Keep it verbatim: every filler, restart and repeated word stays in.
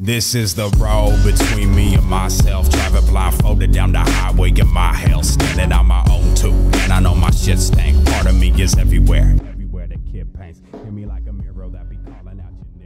This is the road between me and myself. Driving blindfolded down the highway in my hell. Standing on my own too, and I know my shit stank. Part of me is everywhere. Everywhere the kid paints. Hear me like a mirror that be calling out your name.